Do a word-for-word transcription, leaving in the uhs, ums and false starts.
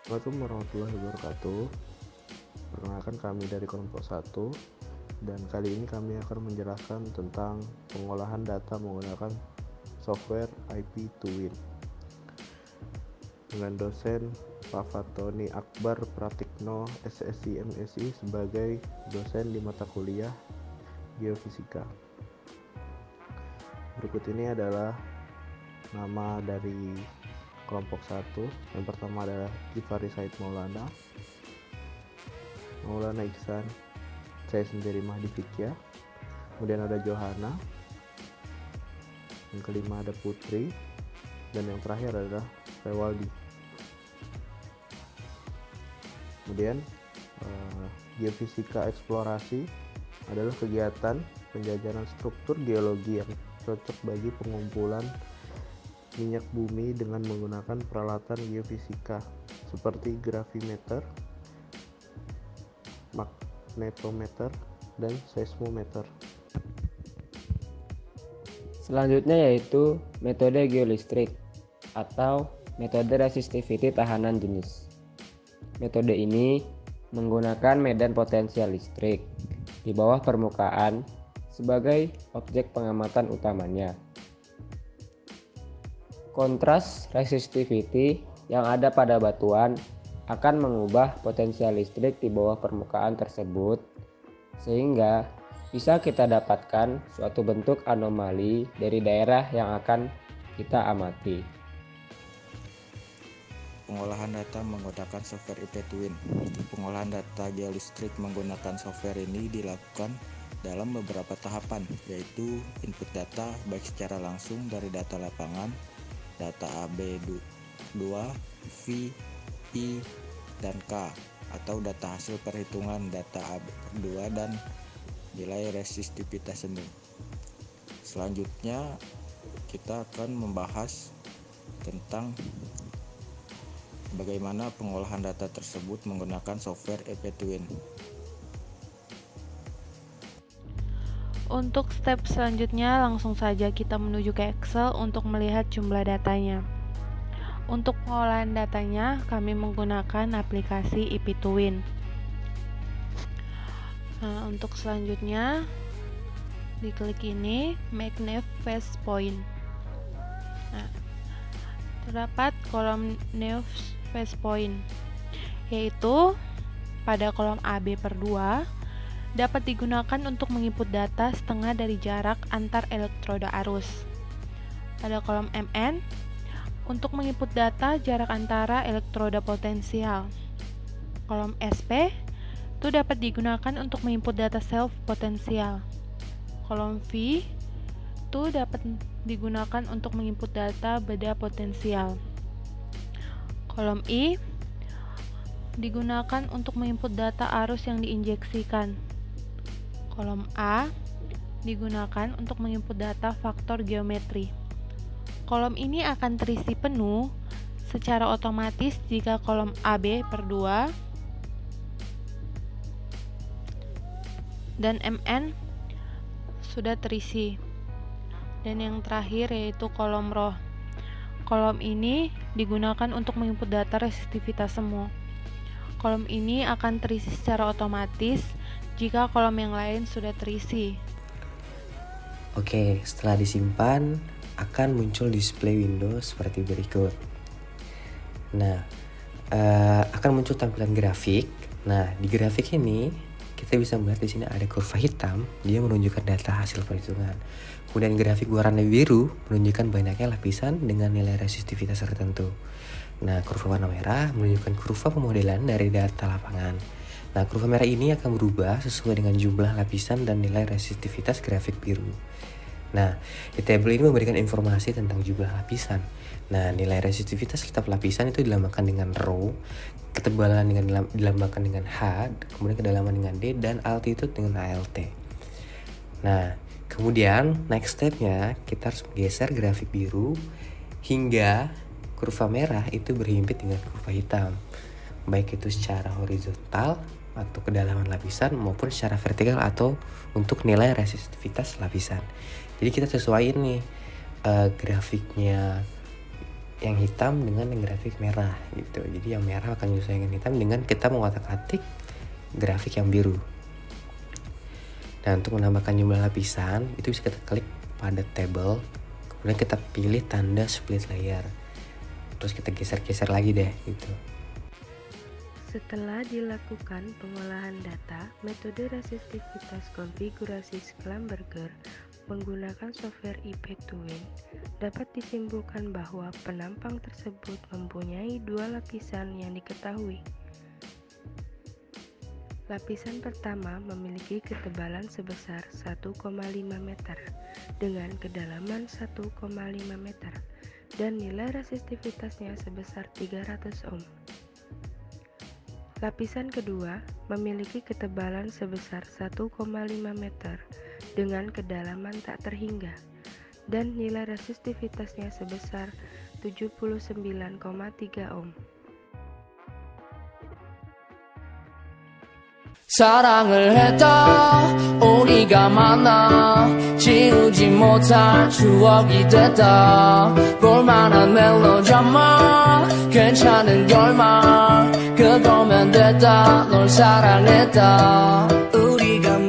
Assalamualaikum warahmatullahi wabarakatuh. Perkenalkan, kami dari kelompok satu, dan kali ini kami akan menjelaskan tentang pengolahan data menggunakan software I P to Win dengan dosen Pak Fatoni Akbar Pratikno S S I M Si sebagai dosen di mata kuliah Geofisika. Berikut ini adalah nama dari kelompok satu. Yang pertama adalah Kifari Said Maulana, Maulana Iksan, saya sendiri Mahdi Fikya, kemudian ada Johana, yang kelima ada Putri, dan yang terakhir adalah Rewaldi. Kemudian eh, Geofisika Eksplorasi adalah kegiatan penjajahan struktur geologi yang cocok bagi pengumpulan minyak bumi dengan menggunakan peralatan geofisika seperti gravimeter, magnetometer, dan seismometer. Selanjutnya yaitu metode geolistrik atau metode resistivity tahanan jenis. Metode ini menggunakan medan potensial listrik di bawah permukaan sebagai objek pengamatan utamanya. Kontras resistivity yang ada pada batuan akan mengubah potensial listrik di bawah permukaan tersebut, sehingga bisa kita dapatkan suatu bentuk anomali dari daerah yang akan kita amati. Pengolahan data menggunakan software I P to Win. Pengolahan data geolistrik menggunakan software ini dilakukan dalam beberapa tahapan, yaitu input data baik secara langsung dari data lapangan, data A B dua, V, I, dan K, atau data hasil perhitungan data A B dua dan nilai resistivitas semu. Selanjutnya kita akan membahas tentang bagaimana pengolahan data tersebut menggunakan software I P to Win. Untuk step selanjutnya, langsung saja kita menuju ke Excel untuk melihat jumlah datanya. Untuk pengolahan datanya, kami menggunakan aplikasi I P to Win. Nah, untuk selanjutnya, diklik ini, Make Nav Fast Point. Nah, terdapat kolom Nav Fast Point, yaitu pada kolom A B per dua, dapat digunakan untuk menginput data setengah dari jarak antar elektroda arus. Pada kolom M N, untuk menginput data jarak antara elektroda potensial. Kolom S P itu dapat digunakan untuk menginput data self potensial. Kolom V itu dapat digunakan untuk menginput data beda potensial. Kolom I digunakan untuk menginput data arus yang diinjeksikan. Kolom A digunakan untuk menginput data faktor geometri. Kolom ini akan terisi penuh secara otomatis jika kolom A B per dua dan M N sudah terisi. Dan yang terakhir yaitu kolom row. Kolom ini digunakan untuk menginput data resistivitas semu. Kolom ini akan terisi secara otomatis jika kolom yang lain sudah terisi. Oke, setelah disimpan akan muncul display window seperti berikut. Nah, uh, akan muncul tampilan grafik. Nah, di grafik ini kita bisa melihat di sini ada kurva hitam, dia menunjukkan data hasil perhitungan. Kemudian grafik warna biru menunjukkan banyaknya lapisan dengan nilai resistivitas tertentu. Nah, kurva warna merah menunjukkan kurva pemodelan dari data lapangan. Nah, kurva merah ini akan berubah sesuai dengan jumlah lapisan dan nilai resistivitas grafik biru. Nah, di tabel ini memberikan informasi tentang jumlah lapisan. Nah, nilai resistivitas setiap lapisan itu dilambangkan dengan rho, ketebalan dengan dilambangkan dengan H, kemudian kedalaman dengan D, dan altitude dengan A L T. Nah, kemudian next stepnya kita harus menggeser grafik biru hingga kurva merah itu berhimpit dengan kurva hitam, baik itu secara horizontal atau kedalaman lapisan maupun secara vertikal atau untuk nilai resistivitas lapisan. Jadi kita sesuaiin nih uh, grafiknya yang hitam dengan yang grafik merah gitu. Jadi yang merah akan menyesuaikan hitam dengan kita mengotak-atik grafik yang biru. Nah, untuk menambahkan jumlah lapisan itu bisa kita klik pada table, kemudian kita pilih tanda split layer, terus kita geser-geser lagi deh gitu. Setelah dilakukan pengolahan data, metode resistivitas konfigurasi Schlumberger menggunakan software I P Twin dapat disimpulkan bahwa penampang tersebut mempunyai dua lapisan yang diketahui. Lapisan pertama memiliki ketebalan sebesar satu koma lima meter dengan kedalaman satu koma lima meter dan nilai resistivitasnya sebesar tiga ratus ohm. Lapisan kedua memiliki ketebalan sebesar satu koma lima meter dengan kedalaman tak terhingga dan nilai resistivitasnya sebesar tujuh puluh sembilan koma tiga ohm. 사랑을 했다 우리가 만나 지우지 못할 추억이 됐다 볼만한 멜로드라마 괜찮은 결말 그거면 됐다 널 사랑했다 우리가